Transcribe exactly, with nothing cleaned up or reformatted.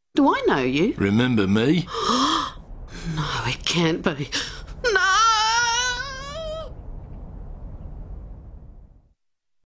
Do I know you? Remember me? No, it can't be.